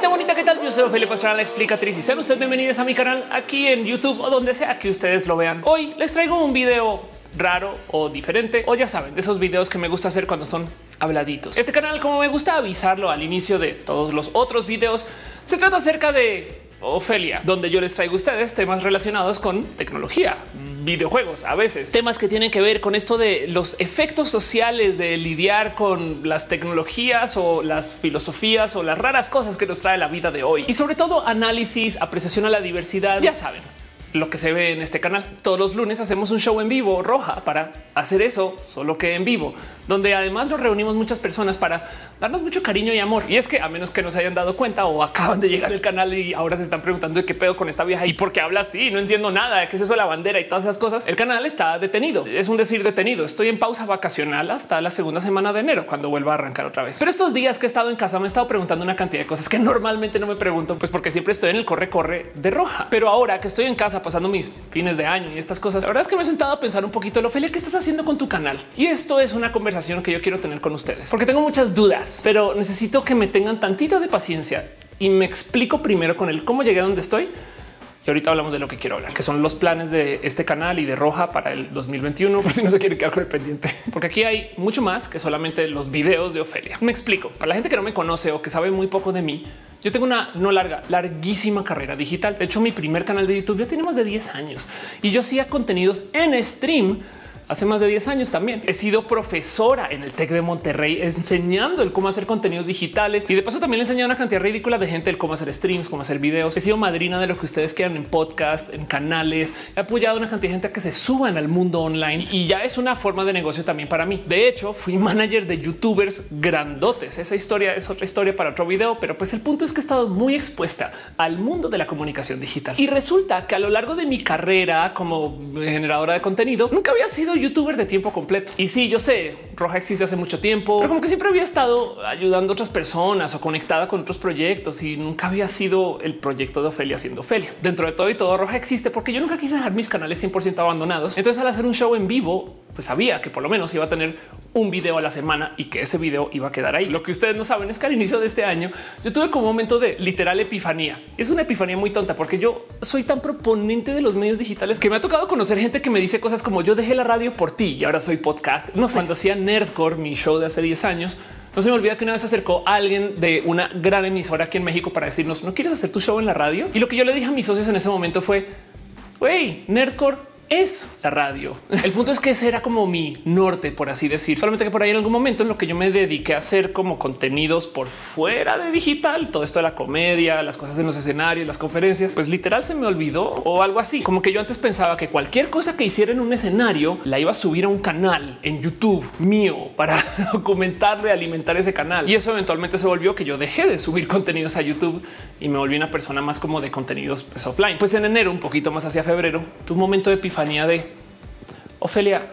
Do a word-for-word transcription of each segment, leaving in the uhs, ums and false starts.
Gente bonita, ¿qué tal? Yo soy Ophelia Pastrana, la explicatriz, y sean ustedes bienvenidos a mi canal aquí en YouTube o donde sea que ustedes lo vean. Hoy les traigo un video raro o diferente, o ya saben, de esos videos que me gusta hacer cuando son habladitos. Este canal, como me gusta avisarlo al inicio de todos los otros videos, se trata acerca de Ophelia, donde yo les traigo a ustedes temas relacionados con tecnología, videojuegos, a veces temas que tienen que ver con esto de los efectos sociales de lidiar con las tecnologías o las filosofías o las raras cosas que nos trae la vida de hoy, y sobre todo análisis, apreciación a la diversidad. Ya saben lo que se ve en este canal. Todos los lunes hacemos un show en vivo roja para hacer eso, solo que en vivo, donde además nos reunimos muchas personas para darnos mucho cariño y amor. Y es que a menos que no se hayan dado cuenta o acaban de llegar al canal y ahora se están preguntando de qué pedo con esta vieja y por qué habla así, no entiendo nada, qué es eso de la bandera y todas esas cosas. El canal está detenido. Es un decir detenido. Estoy en pausa vacacional hasta la segunda semana de enero, cuando vuelva a arrancar otra vez. Pero estos días que he estado en casa me he estado preguntando una cantidad de cosas que normalmente no me pregunto, pues porque siempre estoy en el corre corre de roja. Pero ahora que estoy en casa pasando mis fines de año y estas cosas, la verdad es que me he sentado a pensar un poquito, Ophelia, ¿qué estás haciendo con tu canal? Y esto es una conversación que yo quiero tener con ustedes porque tengo muchas dudas, pero necesito que me tengan tantita de paciencia y me explico primero con el cómo llegué a donde estoy. Y ahorita hablamos de lo que quiero hablar, que son los planes de este canal y de Roja para el dos mil veintiuno, por si no se quiere quedar con el pendiente, porque aquí hay mucho más que solamente los videos de Ophelia. Me explico para la gente que no me conoce o que sabe muy poco de mí. Yo tengo una no larga, larguísima carrera digital. De hecho, mi primer canal de YouTube ya tiene más de diez años y yo hacía contenidos en stream hace más de diez años también. He sido profesora en el Tec de Monterrey enseñando el cómo hacer contenidos digitales y de paso también le he enseñado a una cantidad ridícula de gente el cómo hacer streams, cómo hacer videos. He sido madrina de lo que ustedes quieran en podcast, en canales. He apoyado a una cantidad de gente a que se suban al mundo online y ya es una forma de negocio también para mí. De hecho, fui manager de youtubers grandotes. Esa historia es otra historia para otro video, pero pues el punto es que he estado muy expuesta al mundo de la comunicación digital y resulta que a lo largo de mi carrera como generadora de contenido nunca había sido youtuber de tiempo completo. Y sí, yo sé, Roja existe hace mucho tiempo, pero como que siempre había estado ayudando a otras personas o conectada con otros proyectos y nunca había sido el proyecto de Ophelia siendo Ophelia. Dentro de todo y todo, Roja existe porque yo nunca quise dejar mis canales cien por ciento abandonados. Entonces, al hacer un show en vivo, pues sabía que por lo menos iba a tener un video a la semana y que ese video iba a quedar ahí. Lo que ustedes no saben es que al inicio de este año yo tuve como un momento de literal epifanía. Es una epifanía muy tonta porque yo soy tan proponente de los medios digitales que me ha tocado conocer gente que me dice cosas como yo dejé la radio por ti y ahora soy podcast. No sé, cuando hacía Nerdcore, mi show de hace diez años, no se me olvida que una vez se acercó a alguien de una gran emisora aquí en México para decirnos, ¿no quieres hacer tu show en la radio? Y lo que yo le dije a mis socios en ese momento fue, güey, Nerdcore es la radio. El punto es que ese era como mi norte, por así decir. Solamente que por ahí en algún momento en lo que yo me dediqué a hacer como contenidos por fuera de digital, todo esto de la comedia, las cosas en los escenarios, las conferencias, pues literal se me olvidó o algo así. Como que yo antes pensaba que cualquier cosa que hiciera en un escenario la iba a subir a un canal en YouTube mío para documentarle, alimentar ese canal. Y eso eventualmente se volvió que yo dejé de subir contenidos a YouTube y me volví una persona más como de contenidos pues, offline. Pues en enero, un poquito más hacia febrero, tuve un momento de epifanía de Ophelia,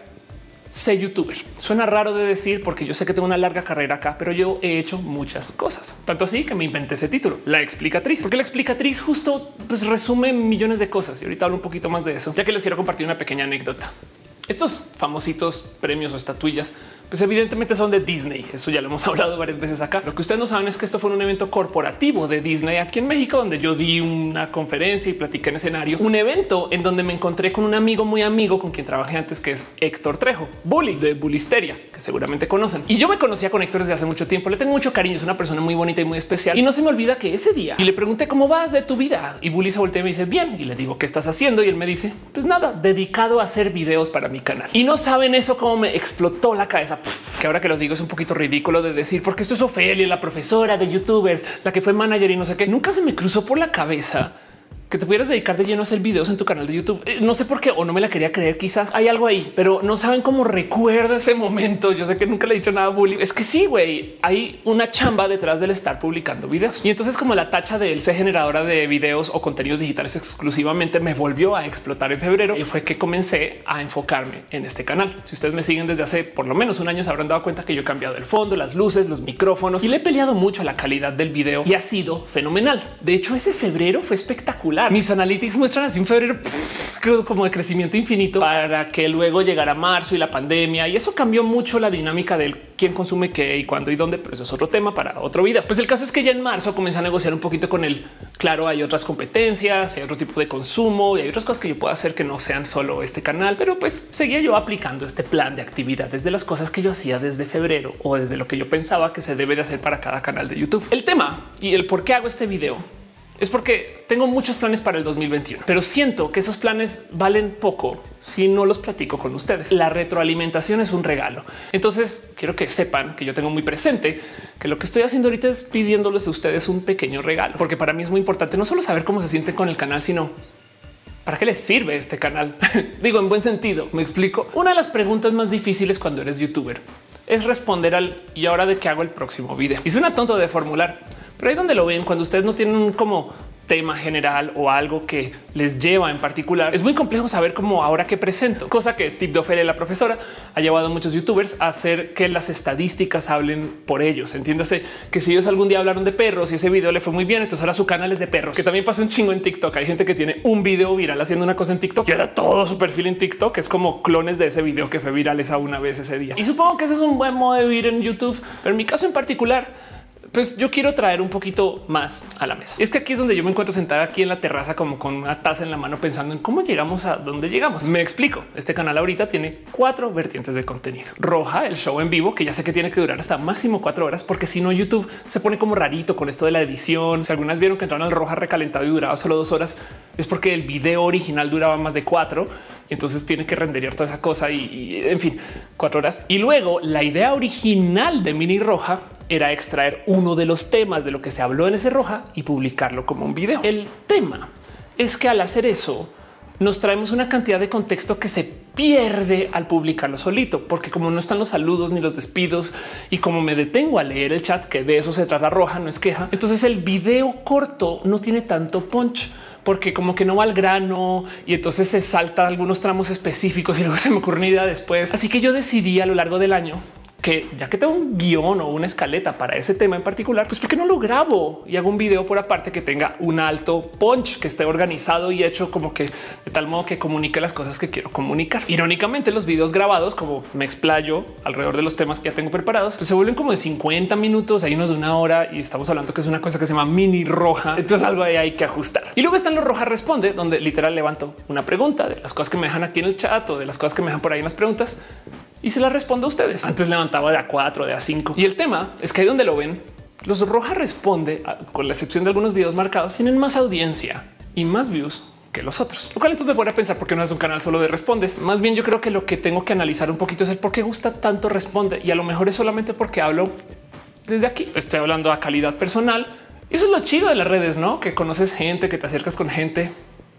sé youtuber. Suena raro de decir porque yo sé que tengo una larga carrera acá, pero yo he hecho muchas cosas. Tanto así que me inventé ese título, La Explicatriz, porque la explicatriz justo pues, resume millones de cosas. Y ahorita hablo un poquito más de eso, ya que les quiero compartir una pequeña anécdota. Estos famositos premios o estatuillas, pues evidentemente son de Disney. Eso ya lo hemos hablado varias veces acá. Lo que ustedes no saben es que esto fue un evento corporativo de Disney aquí en México, donde yo di una conferencia y platiqué en escenario, un evento en donde me encontré con un amigo muy amigo con quien trabajé antes, que es Héctor Trejo, Bully de Bulisteria, que seguramente conocen. Y yo me conocía con Héctor desde hace mucho tiempo. Le tengo mucho cariño. Es una persona muy bonita y muy especial. Y no se me olvida que ese día y le pregunté cómo vas de tu vida y Bully se voltea y me dice bien. Y le digo qué estás haciendo y él me dice pues nada, dedicado a hacer videos para mi canal. Y no saben eso cómo me explotó la cabeza. Pff, que ahora que lo digo es un poquito ridículo de decir porque esto es Ophelia, la profesora de youtubers, la que fue manager y no sé qué. Nunca se me cruzó por la cabeza que te pudieras dedicar de lleno a hacer videos en tu canal de YouTube. Eh, no sé por qué o no me la quería creer. Quizás hay algo ahí, pero no saben cómo recuerdo ese momento. Yo sé que nunca le he dicho nada a Bully. Es que sí, güey, hay una chamba detrás del estar publicando videos. Y entonces como la tacha de él ser generadora de videos o contenidos digitales exclusivamente me volvió a explotar en febrero y fue que comencé a enfocarme en este canal. Si ustedes me siguen desde hace por lo menos un año, se habrán dado cuenta que yo he cambiado el fondo, las luces, los micrófonos y le he peleado mucho a la calidad del video y ha sido fenomenal. De hecho, ese febrero fue espectacular. Mis analytics muestran así un febrero pff, como de crecimiento infinito para que luego llegara marzo y la pandemia. Y eso cambió mucho la dinámica del quién consume qué y cuándo y dónde, pero eso es otro tema para otro video. Pues el caso es que ya en marzo comencé a negociar un poquito con él. Claro, hay otras competencias, hay otro tipo de consumo y hay otras cosas que yo puedo hacer que no sean solo este canal, pero pues seguía yo aplicando este plan de actividades de las cosas que yo hacía desde febrero o desde lo que yo pensaba que se debe de hacer para cada canal de YouTube. El tema y el por qué hago este video es porque tengo muchos planes para el dos mil veintiuno, pero siento que esos planes valen poco si no los platico con ustedes. La retroalimentación es un regalo. Entonces quiero que sepan que yo tengo muy presente que lo que estoy haciendo ahorita es pidiéndoles a ustedes un pequeño regalo, porque para mí es muy importante no solo saber cómo se sienten con el canal, sino ¿para qué les sirve este canal? Digo, en buen sentido, me explico. Una de las preguntas más difíciles cuando eres youtuber es responder al y ahora de qué hago el próximo video. Y suena tonto de formular, pero ahí donde lo ven, cuando ustedes no tienen un como tema general o algo que les lleva en particular, es muy complejo saber cómo ahora que presento, cosa que Tip de Ofelia, la profesora, ha llevado a muchos youtubers a hacer que las estadísticas hablen por ellos. Entiéndase que si ellos algún día hablaron de perros y ese video le fue muy bien, entonces ahora su canal es de perros, que también pasa un chingo en TikTok. Hay gente que tiene un video viral haciendo una cosa en TikTok y ahora todo su perfil en TikTok es como clones de ese video que fue viral esa una vez ese día. Y supongo que ese es un buen modo de vivir en YouTube, pero en mi caso en particular, pues yo quiero traer un poquito más a la mesa. Y es que aquí es donde yo me encuentro sentada aquí en la terraza, como con una taza en la mano, pensando en cómo llegamos a dónde llegamos. Me explico. Este canal ahorita tiene cuatro vertientes de contenido. Roja, el show en vivo, que ya sé que tiene que durar hasta máximo cuatro horas, porque si no YouTube se pone como rarito con esto de la edición. Si algunas vieron que entraron al Roja recalentado y duraba solo dos horas, es porque el video original duraba más de cuatro. Entonces tiene que renderear toda esa cosa y, y en fin, cuatro horas. Y luego la idea original de Mini Roja era extraer uno de los temas de lo que se habló en ese Roja y publicarlo como un video. El tema es que al hacer eso nos traemos una cantidad de contexto que se pierde al publicarlo solito, porque como no están los saludos ni los despidos y como me detengo a leer el chat, que de eso se trata Roja, no es queja, entonces el video corto no tiene tanto punch, porque como que no va al grano y entonces se salta algunos tramos específicos y luego se me ocurre una idea después. Así que yo decidí a lo largo del año que ya que tengo un guión o una escaleta para ese tema en particular, pues ¿por qué no lo grabo y hago un video por aparte que tenga un alto punch, que esté organizado y hecho como que de tal modo que comunique las cosas que quiero comunicar? Irónicamente, los videos grabados, como me explayo alrededor de los temas que ya tengo preparados, pues se vuelven como de cincuenta minutos, hay unos de una hora y estamos hablando que es una cosa que se llama Mini Roja. Entonces algo ahí hay que ajustar. Y luego están los Roja Responde, donde literal levanto una pregunta de las cosas que me dejan aquí en el chat o de las cosas que me dejan por ahí en las preguntas y se las respondo a ustedes. Antes levantaba de a cuatro, de a cinco. Y el tema es que ahí donde lo ven, los Roja Responde, con la excepción de algunos videos marcados, tienen más audiencia y más views que los otros, lo cual entonces me pone a pensar por qué no es un canal solo de respondes. Más bien yo creo que lo que tengo que analizar un poquito es el por qué gusta tanto Responde, y a lo mejor es solamente porque hablo desde aquí. Estoy hablando a calidad personal y eso es lo chido de las redes, ¿no? Que conoces gente, que te acercas con gente.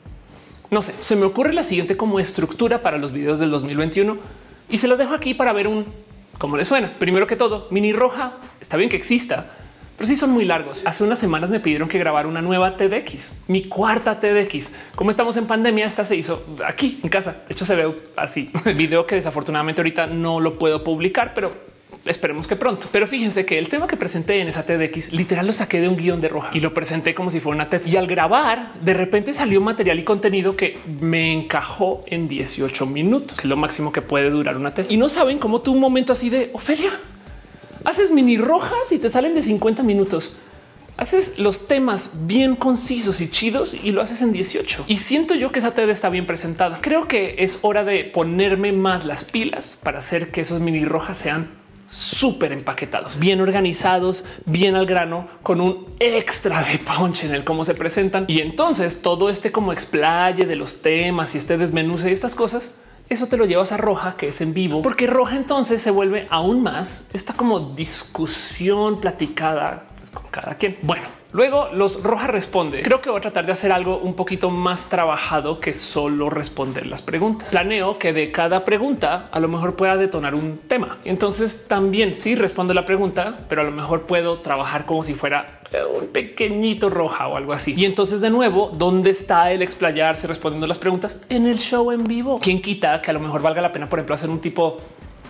No sé, se me ocurre la siguiente como estructura para los videos del dos mil veintiuno y se las dejo aquí para ver un cómo les suena. Primero que todo, Mini Roja está bien que exista, pero sí son muy largos. Hace unas semanas me pidieron que grabara una nueva T D X, mi cuarta T D X. Como estamos en pandemia, esta se hizo aquí en casa. De hecho, se ve así. El video que desafortunadamente ahorita no lo puedo publicar, pero esperemos que pronto. Pero fíjense que el tema que presenté en esa T D X literal lo saqué de un guión de Roja y lo presenté como si fuera una TED. Y al grabar, de repente salió material y contenido que me encajó en dieciocho minutos, que es lo máximo que puede durar una TED. Y no saben cómo tú un momento así de Ofelia, haces Mini Rojas y te salen de cincuenta minutos. Haces los temas bien concisos y chidos y lo haces en dieciocho. Y siento yo que esa TED está bien presentada. Creo que es hora de ponerme más las pilas para hacer que esos Mini Rojas sean súper empaquetados, bien organizados, bien al grano, con un extra de punch en el cómo se presentan. Y entonces todo este como explaye de los temas y este desmenuce y estas cosas, eso te lo llevas a Roja, que es en vivo, porque Roja entonces se vuelve aún más esta como discusión platicada pues, con cada quien. Bueno, luego los Roja Responde. Creo que voy a tratar de hacer algo un poquito más trabajado que solo responder las preguntas. Planeo que de cada pregunta a lo mejor pueda detonar un tema. Entonces también sí respondo la pregunta, pero a lo mejor puedo trabajar como si fuera un pequeñito Roja o algo así. Y entonces de nuevo, ¿dónde está el explayarse respondiendo las preguntas? En el show en vivo. ¿Quién quita que a lo mejor valga la pena, por ejemplo, hacer un tipo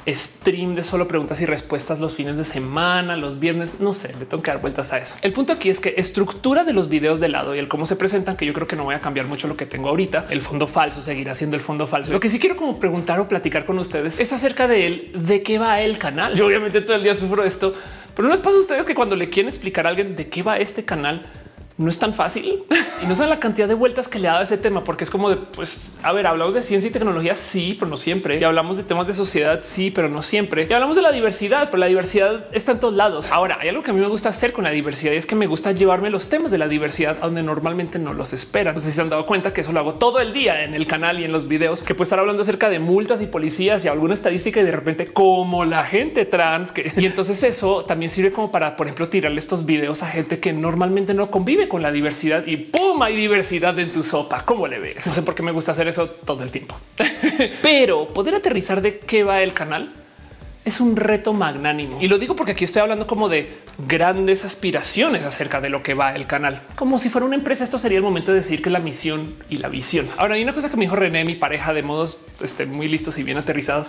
stream de solo preguntas y respuestas los fines de semana, los viernes, no sé, le tengo que dar vueltas a eso. El punto aquí es que estructura de los videos de lado y el cómo se presentan, que yo creo que no voy a cambiar mucho lo que tengo ahorita. El fondo falso seguirá siendo el fondo falso. Lo que sí quiero como preguntar o platicar con ustedes es acerca de él, de qué va el canal. Yo obviamente todo el día sufro esto, pero no les pasa a ustedes que cuando le quieren explicar a alguien de qué va este canal, no es tan fácil y no saben la cantidad de vueltas que le ha dado ese tema, porque es como de, pues, a ver, hablamos de ciencia y tecnología, sí, pero no siempre. Y hablamos de temas de sociedad, sí, pero no siempre. Y hablamos de la diversidad, pero la diversidad está en todos lados. Ahora, hay algo que a mí me gusta hacer con la diversidad y es que me gusta llevarme los temas de la diversidad a donde normalmente no los esperan. No sé si se han dado cuenta que eso lo hago todo el día en el canal y en los videos, que puedo estar hablando acerca de multas y policías y alguna estadística y de repente como la gente trans que... y entonces eso también sirve como para, por ejemplo, tirarle estos videos a gente que normalmente no convive con la diversidad y ¡pum! Hay diversidad en tu sopa. ¿Cómo le ves? No sé por qué me gusta hacer eso todo el tiempo, pero poder aterrizar de qué va el canal es un reto magnánimo. Y lo digo porque aquí estoy hablando como de grandes aspiraciones acerca de lo que va el canal. Como si fuera una empresa, esto sería el momento de decir que la misión y la visión. Ahora hay una cosa que me dijo René, mi pareja, de modos este, muy listos y bien aterrizados.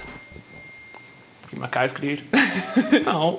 Y me acaba de escribir. No.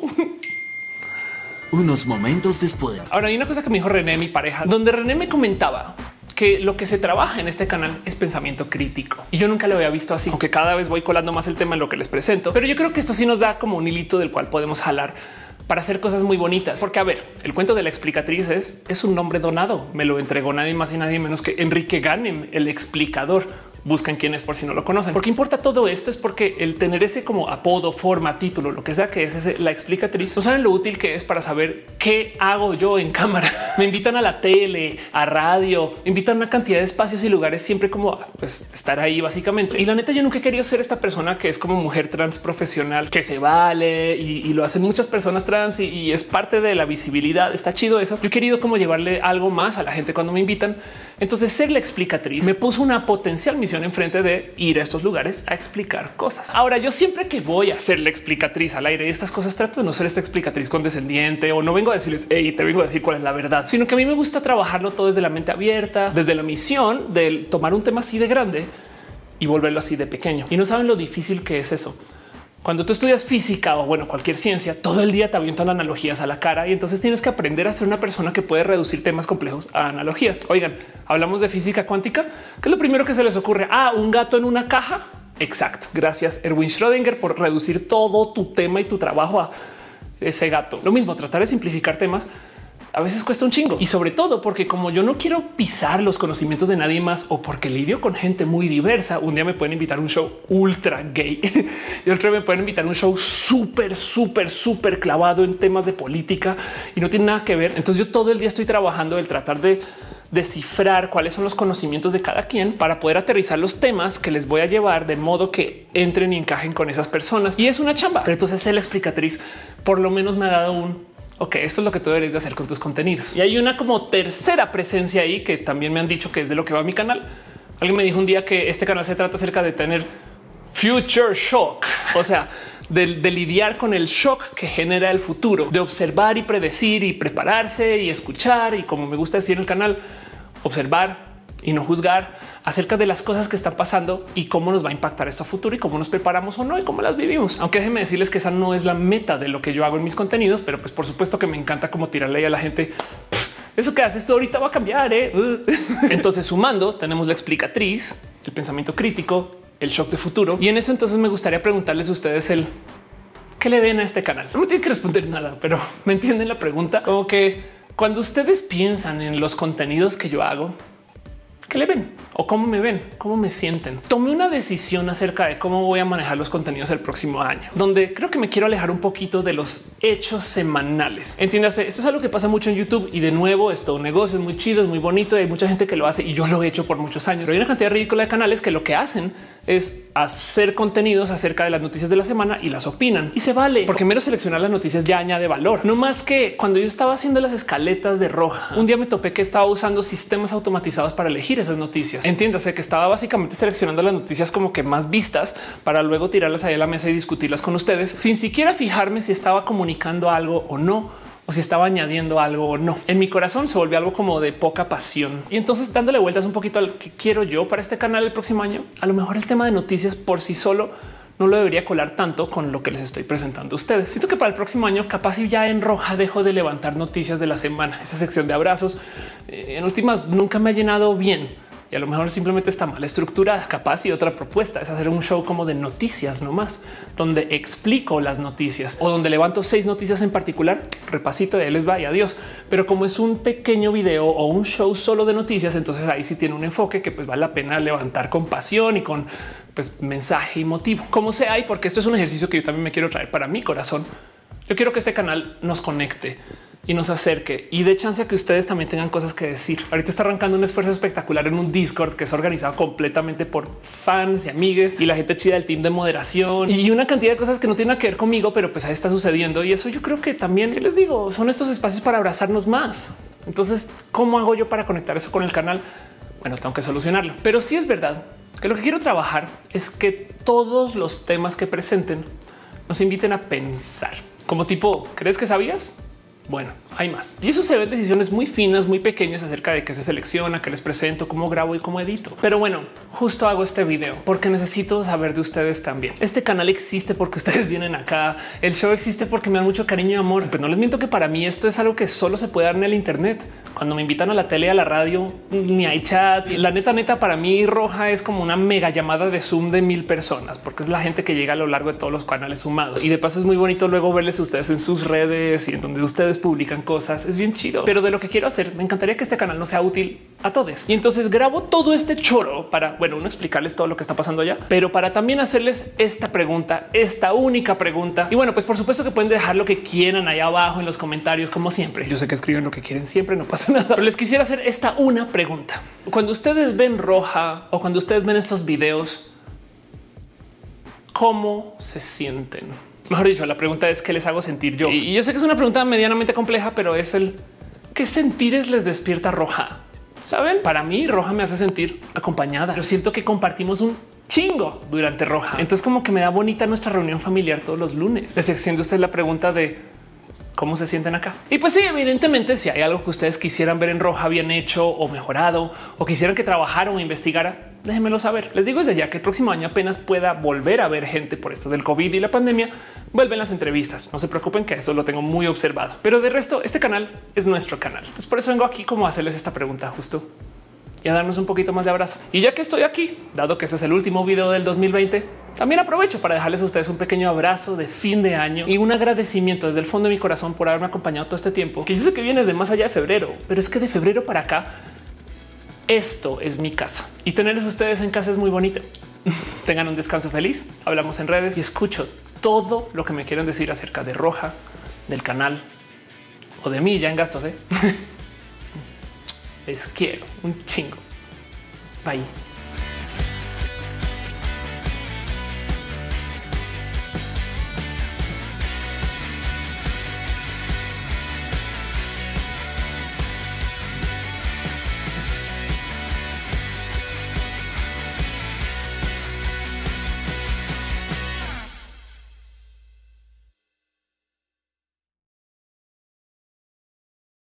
Unos momentos después. Ahora hay una cosa que me dijo René, mi pareja, donde René me comentaba que lo que se trabaja en este canal es pensamiento crítico. Y yo nunca lo había visto así, aunque cada vez voy colando más el tema en lo que les presento. Pero yo creo que esto sí nos da como un hilito del cual podemos jalar para hacer cosas muy bonitas. Porque, a ver, el cuento de la explicatriz es, es un nombre donado. Me lo entregó nadie más y nadie menos que Enrique Ganem, el explicador. Busquen quién es por si no lo conocen. Porque importa todo esto es porque el tener ese como apodo, forma, título, lo que sea que es ese, la explicatriz, no saben lo útil que es para saber qué hago yo en cámara. Me invitan a la tele, a radio, me invitan a una cantidad de espacios y lugares siempre como pues, estar ahí básicamente. Y la neta, yo nunca he querido ser esta persona que es como mujer trans profesional, que se vale y, y lo hacen muchas personas trans y, y es parte de la visibilidad. Está chido eso. Yo he querido como llevarle algo más a la gente cuando me invitan. Entonces ser la explicatriz me puso una potencial misión enfrente de ir a estos lugares a explicar cosas. Ahora, yo siempre que voy a ser la explicatriz al aire de estas cosas, trato de no ser esta explicatriz condescendiente o no vengo a decirles hey, te vengo a decir cuál es la verdad, sino que a mí me gusta trabajarlo todo desde la mente abierta, desde la misión de tomar un tema así de grande y volverlo así de pequeño. Y no saben lo difícil que es eso. Cuando tú estudias física o bueno, cualquier ciencia, todo el día te avientan analogías a la cara y entonces tienes que aprender a ser una persona que puede reducir temas complejos a analogías. Oigan, hablamos de física cuántica. ¿Qué es lo primero que se les ocurre? Ah, un gato en una caja. Exacto. Gracias, Erwin Schrödinger, por reducir todo tu tema y tu trabajo a ese gato. Lo mismo, tratar de simplificar temas a veces cuesta un chingo y sobre todo porque como yo no quiero pisar los conocimientos de nadie más o porque lidio con gente muy diversa, un día me pueden invitar a un show ultra gay y otro día me pueden invitar a un show súper, súper, súper clavado en temas de política y no tiene nada que ver. Entonces yo todo el día estoy trabajando el tratar de descifrar cuáles son los conocimientos de cada quien para poder aterrizar los temas que les voy a llevar de modo que entren y encajen con esas personas. Y es una chamba. Pero entonces ser la explicatriz por lo menos me ha dado un ok, esto es lo que tú deberías de hacer con tus contenidos. Y hay una como tercera presencia ahí que también me han dicho que es de lo que va mi canal. Alguien me dijo un día que este canal se trata acerca de tener future shock, o sea, de, de lidiar con el shock que genera el futuro, de observar y predecir y prepararse y escuchar. Y como me gusta decir en el canal, observar y no juzgar acerca de las cosas que están pasando y cómo nos va a impactar esto a futuro y cómo nos preparamos o no y cómo las vivimos. Aunque déjenme decirles que esa no es la meta de lo que yo hago en mis contenidos, pero pues por supuesto que me encanta como tirarle ahí a la gente. Eso que haces tú ahorita va a cambiar. ¿eh? Entonces sumando tenemos la explicatriz, el pensamiento crítico, el shock de futuro. Y en eso entonces me gustaría preguntarles a ustedes el qué le ven a este canal. No me tienen que responder nada, pero me entienden la pregunta. Como que cuando ustedes piensan en los contenidos que yo hago, ¿qué le ven? ¿O cómo me ven? ¿Cómo me sienten? Tomé una decisión acerca de cómo voy a manejar los contenidos el próximo año, donde creo que me quiero alejar un poquito de los hechos semanales. Entiéndase, esto es algo que pasa mucho en YouTube y de nuevo es todo un negocio, es muy chido, es muy bonito y hay mucha gente que lo hace y yo lo he hecho por muchos años. Pero hay una cantidad ridícula de canales que lo que hacen es hacer contenidos acerca de las noticias de la semana y las opinan y se vale porque mero seleccionar las noticias ya añade valor. No más que cuando yo estaba haciendo las escaletas de Roja, un día me topé que estaba usando sistemas automatizados para elegir esas noticias. Entiéndase que estaba básicamente seleccionando las noticias como que más vistas para luego tirarlas ahí a la mesa y discutirlas con ustedes sin siquiera fijarme si estaba comunicando algo o no, o si estaba añadiendo algo o no. En mi corazón se volvió algo como de poca pasión. Y entonces dándole vueltas un poquito al que quiero yo para este canal el próximo año, a lo mejor el tema de noticias por sí solo no lo debería colar tanto con lo que les estoy presentando a ustedes. Siento que para el próximo año capaz y ya en roja dejo de levantar noticias de la semana. Esa sección de abrazos eh, en últimas nunca me ha llenado bien. Y a lo mejor simplemente está mal estructurada. Capaz y otra propuesta es hacer un show como de noticias nomás, donde explico las noticias o donde levanto seis noticias en particular, repasito y ahí les va y adiós. Pero como es un pequeño video o un show solo de noticias, entonces ahí sí tiene un enfoque que pues vale la pena levantar con pasión y con pues mensaje y motivo, como sea. Y porque esto es un ejercicio que yo también me quiero traer para mi corazón. Yo quiero que este canal nos conecte y nos acerque y de chance a que ustedes también tengan cosas que decir. Ahorita está arrancando un esfuerzo espectacular en un Discord que es organizado completamente por fans y amigues y la gente chida del team de moderación y una cantidad de cosas que no tienen nada que ver conmigo, pero pues ahí está sucediendo. Y eso yo creo que también, ¿qué les digo? Son estos espacios para abrazarnos más. Entonces, ¿cómo hago yo para conectar eso con el canal? Bueno, tengo que solucionarlo, pero sí es verdad que lo que quiero trabajar es que todos los temas que presenten nos inviten a pensar como tipo, ¿crees que sabías? Bueno, hay más. Y eso se ven decisiones muy finas, muy pequeñas acerca de qué se selecciona, qué les presento, cómo grabo y cómo edito. Pero bueno, justo hago este video porque necesito saber de ustedes también. Este canal existe porque ustedes vienen acá. El show existe porque me dan mucho cariño y amor. Pero no les miento que para mí esto es algo que solo se puede dar en el internet. Cuando me invitan a la tele, a la radio, ni hay chat. La neta, neta, para mí roja es como una mega llamada de Zoom de mil personas, porque es la gente que llega a lo largo de todos los canales sumados. Y de paso es muy bonito luego verles a ustedes en sus redes y en donde ustedes publican cosas. Es bien chido. Pero de lo que quiero hacer, me encantaría que este canal no sea útil a todos. Y entonces grabo todo este choro para, bueno, no explicarles todo lo que está pasando allá, pero para también hacerles esta pregunta, esta única pregunta. Y bueno, pues por supuesto que pueden dejar lo que quieran ahí abajo en los comentarios, como siempre. Yo sé que escriben lo que quieren siempre, no pasa nada, pero les quisiera hacer esta una pregunta. Cuando ustedes ven roja o cuando ustedes ven estos videos, ¿cómo se sienten? Mejor dicho, la pregunta es qué les hago sentir yo. Y yo sé que es una pregunta medianamente compleja, pero es el qué sentires les despierta roja. Saben, para mí roja me hace sentir acompañada. Yo siento que compartimos un chingo durante roja. Entonces como que me da bonita nuestra reunión familiar todos los lunes. Les extiendo usted la pregunta de cómo se sienten acá. Y pues sí, evidentemente, si hay algo que ustedes quisieran ver en roja bien hecho o mejorado o quisieran que trabajara o investigara, déjenmelo saber. Les digo desde ya que el próximo año apenas pueda volver a ver gente por esto del COVID y la pandemia, vuelven las entrevistas. No se preocupen que eso lo tengo muy observado. Pero de resto, este canal es nuestro canal. Entonces por eso vengo aquí como a hacerles esta pregunta justo y a darnos un poquito más de abrazo. Y ya que estoy aquí, dado que ese es el último video del dos mil veinte, también aprovecho para dejarles a ustedes un pequeño abrazo de fin de año y un agradecimiento desde el fondo de mi corazón por haberme acompañado todo este tiempo, que yo sé que vienes de más allá de febrero, pero es que de febrero para acá, esto es mi casa y tenerles a ustedes en casa es muy bonito. Tengan un descanso feliz. Hablamos en redes y escucho todo lo que me quieren decir acerca de roja, del canal o de mí ya en gastos. ¿eh? Les quiero un chingo. Bye.